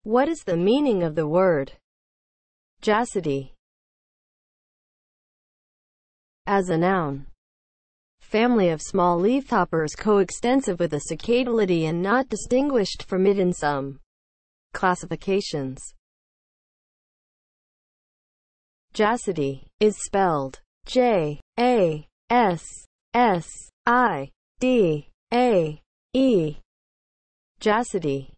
What is the meaning of the word JASSIDAE? As a noun, family of small leafhoppers coextensive with the Cicadellidae and not distinguished from it in some classifications. JASSIDAE is spelled JASSIDAE. JASSIDAE.